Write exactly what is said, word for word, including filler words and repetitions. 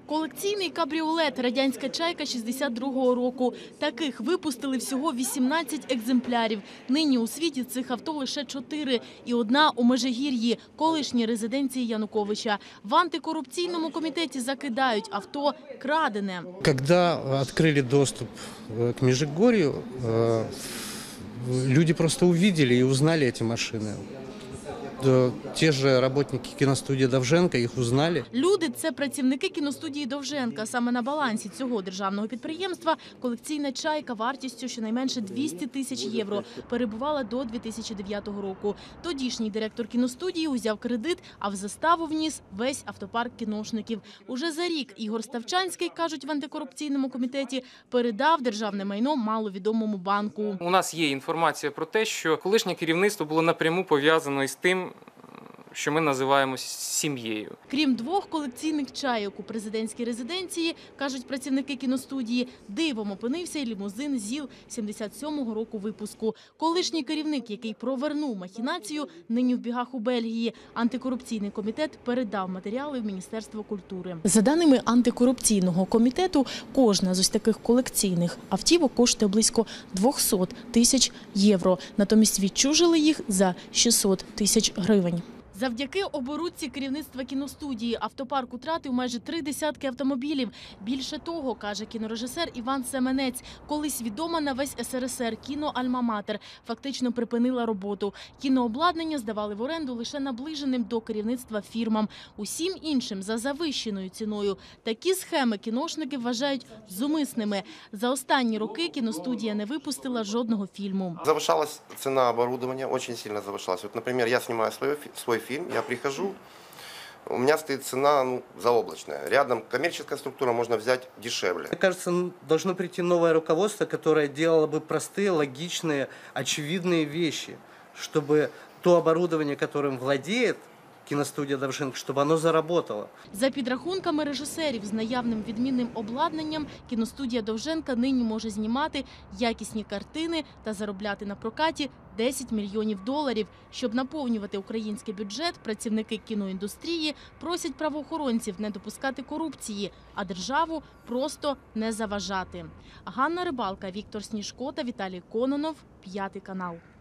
Колекційний кабріолет «Радянська чайка» шістдесят другого року. Таких випустили всього вісімнадцять екземплярів. Нині у світі цих авто лише чотири. І одна у Межигір'ї, колишній резиденції Януковича. В антикорупційному комітеті закидають – авто крадене. Коли відкрили доступ к Межигорью, люди просто увидели і узнали ці машини. Ті ж работники кіностудії Довженка їх узнали. Люди – це працівники кіностудії Довженка. Саме на балансі цього державного підприємства колекційна чайка вартістю щонайменше двісті тисяч євро перебувала до дві тисячі дев'ятого року. Тодішній директор кіностудії узяв кредит, а в заставу вніс весь автопарк кіношників. Уже за рік Ігор Ставчанський, кажуть в антикорупційному комітеті, передав державне майно маловідомому банку. У нас є інформація про те, що колишнє керівництво було напряму пов'язано із тим, що ми називаємо сім'єю. Крім двох колекційних чайок у президентській резиденції, кажуть працівники кіностудії, дивом опинився і лімузин ЗІЛ сімдесят сьомого року випуску. Колишній керівник, який провернув махінацію, нині в бігах у Бельгії. Антикорупційний комітет передав матеріали в Міністерство культури. За даними антикорупційного комітету, кожна з ось таких колекційних автівок коштує близько двісті тисяч євро. Натомість відчужили їх за шістсот тисяч гривень. Завдяки оборудці керівництва кіностудії автопарк втратив майже три десятки автомобілів. Більше того, каже кінорежисер Іван Семенець, колись відома на весь ес ер ес ер кіно «Альма-Матер» фактично припинила роботу. Кінообладнання здавали в оренду лише наближеним до керівництва фірмам. Усім іншим за завищеною ціною. Такі схеми кіношники вважають зумисними. За останні роки кіностудія не випустила жодного фільму. Завышалась ціна оборудования, очень сильно завышалась. Вот, например, я снимаю свой, свой фильм, я прихожу, у меня стоит цена ну, заоблачная. Рядом коммерческая структура можно взять дешевле. Мне кажется, должно прийти новое руководство, которое делало бы простые, логичные, очевидные вещи, чтобы то оборудование, которым владеет кіностудія Довженка, щоб воно заработало. За підрахунками режисерів з наявним відмінним обладнанням, кіностудія Довженка нині може знімати якісні картини та заробляти на прокаті десять мільйонів доларів. Щоб наповнювати український бюджет, працівники кіноіндустрії просять правоохоронців не допускати корупції, а державу просто не заважати. Ганна Рибалка, Віктор Сніжко та Віталій Кононов, П'ятий канал.